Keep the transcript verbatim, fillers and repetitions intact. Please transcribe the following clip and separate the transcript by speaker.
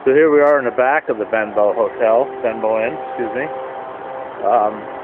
Speaker 1: So here we are in the back of the Benbow Hotel, Benbow Inn, excuse me. Um,